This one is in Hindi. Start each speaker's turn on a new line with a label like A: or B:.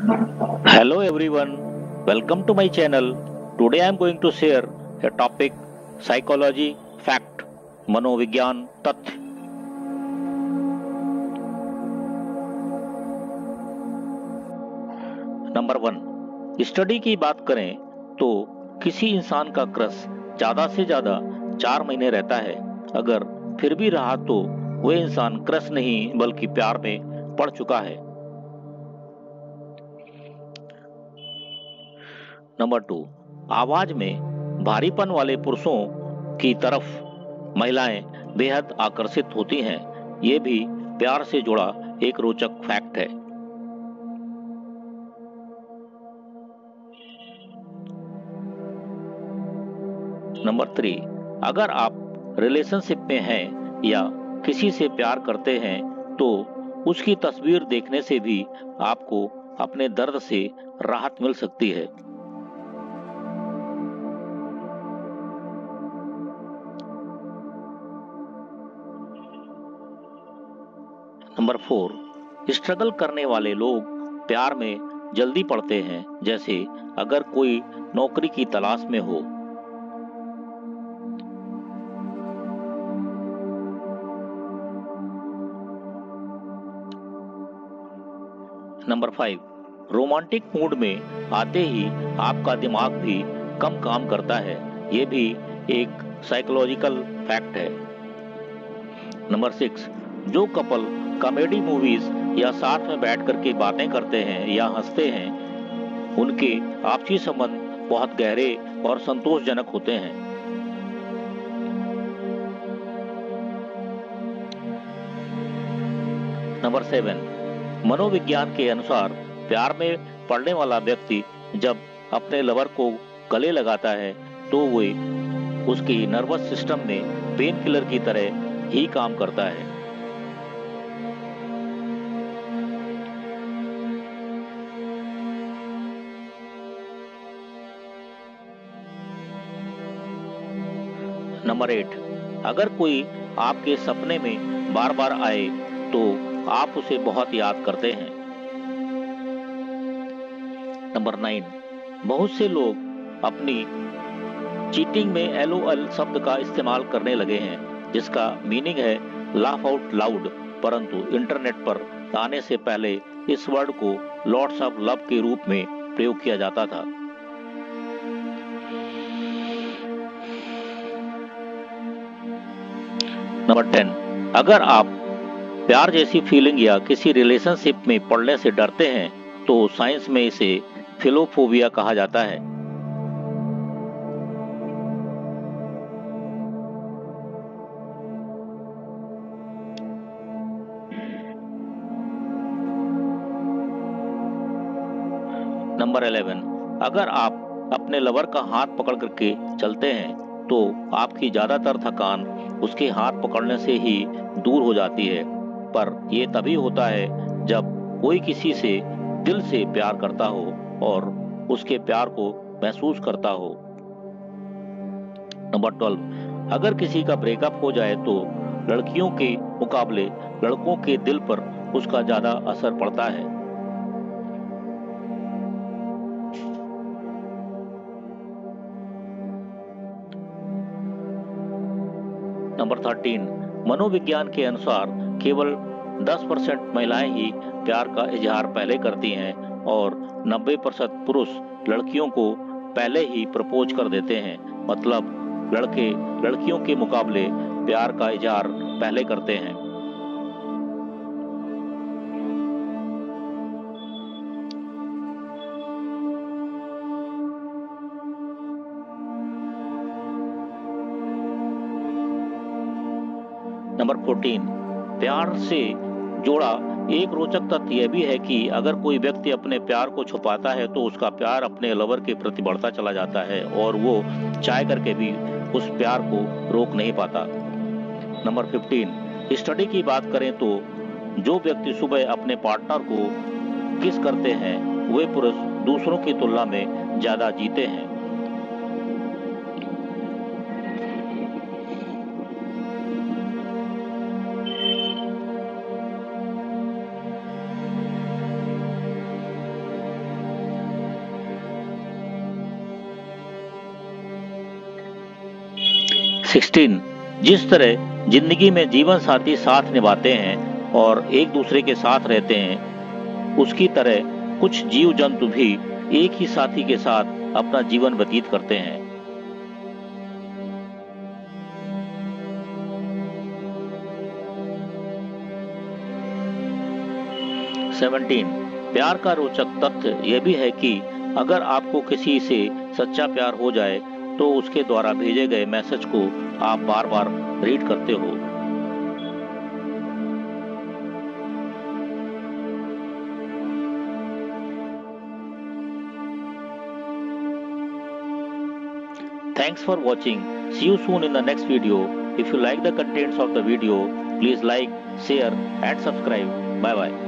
A: Hello everyone, welcome to my channel. Today I am going to share a topic psychology fact मनोविज्ञान तथ्य। नंबर 1, स्टडी की बात करें तो किसी इंसान का क्रश ज्यादा से ज्यादा 4 महीने रहता है। अगर फिर भी रहा तो वह इंसान क्रश नहीं बल्कि प्यार में पड़ चुका है। नंबर 2, आवाज में भारीपन वाले पुरुषों की तरफ महिलाएं बेहद आकर्षित होती हैं। ये भी प्यार से जुड़ा एक रोचक फैक्ट है। नंबर 3, अगर आप रिलेशनशिप में हैं या किसी से प्यार करते हैं तो उसकी तस्वीर देखने से भी आपको अपने दर्द से राहत मिल सकती है। नंबर 4, स्ट्रगल करने वाले लोग प्यार में जल्दी पड़ते हैं। जैसे अगर कोई नौकरी की तलाश में हो। नंबर 5, रोमांटिक मूड में आते ही आपका दिमाग भी कम काम करता है। ये भी एक साइकोलॉजिकल फैक्ट है। नंबर 6, जो कपल कॉमेडी मूवीज या साथ में बैठ करके बातें करते हैं या हंसते हैं, उनके आपसी संबंध बहुत गहरे और संतोषजनक होते हैं। नंबर 7, मनोविज्ञान के अनुसार प्यार में पड़ने वाला व्यक्ति जब अपने लवर को गले लगाता है तो वो उसकी नर्वस सिस्टम में पेन किलर की तरह ही काम करता है। नंबर 8, अगर कोई आपके सपने में बार बार आए तो आप उसे बहुत याद करते हैं। नंबर 9, बहुत से लोग अपनी चीटिंग में LOL शब्द का इस्तेमाल करने लगे हैं, जिसका मीनिंग है लाफ आउट लाउड, परंतु इंटरनेट पर आने से पहले इस वर्ड को लॉट्स ऑफ लव के रूप में प्रयोग किया जाता था। नंबर 10, अगर आप प्यार जैसी फीलिंग या किसी रिलेशनशिप में पड़ने से डरते हैं तो साइंस में इसे फिलोफोबिया कहा जाता है। नंबर 11, अगर आप अपने लवर का हाथ पकड़ करके चलते हैं तो आपकी ज्यादातर थकान उसके हाथ पकड़ने से ही दूर हो जाती है। पर यह तभी होता है जब कोई किसी से दिल से प्यार करता हो और उसके प्यार को महसूस करता हो। नंबर 12, अगर किसी का ब्रेकअप हो जाए तो लड़कियों के मुकाबले लड़कों के दिल पर उसका ज्यादा असर पड़ता है। नंबर 13, मनोविज्ञान के अनुसार केवल 10% महिलाएं ही प्यार का इजहार पहले करती हैं और 90% पुरुष लड़कियों को पहले ही प्रपोज कर देते हैं। मतलब लड़के लड़कियों के मुकाबले प्यार का इजहार पहले करते हैं। नंबर 14, प्यार से जोड़ा एक रोचक तथ्य यह भी है कि अगर कोई व्यक्ति अपने प्यार को छुपाता है तो उसका प्यार अपने लवर के प्रति बढ़ता चला जाता है और वो चाह करके भी उस प्यार को रोक नहीं पाता। नंबर 15, स्टडी की बात करें तो जो व्यक्ति सुबह अपने पार्टनर को किस करते हैं वे पुरुष दूसरों की तुलना में ज्यादा जीते हैं। 16. जिस तरह जिंदगी में जीवन साथी साथ निभाते हैं और एक दूसरे के साथ रहते हैं, उसकी तरह कुछ जीव जंतु भी एक ही साथी के साथ अपना जीवन व्यतीत करते हैं। 17. प्यार का रोचक तथ्य यह भी है कि अगर आपको किसी से सच्चा प्यार हो जाए तो उसके द्वारा भेजे गए मैसेज को आप बार बार रीड करते हो। Thanks for watching. See you soon in the next video. If you like the contents of the video, please like, share and subscribe. Bye bye.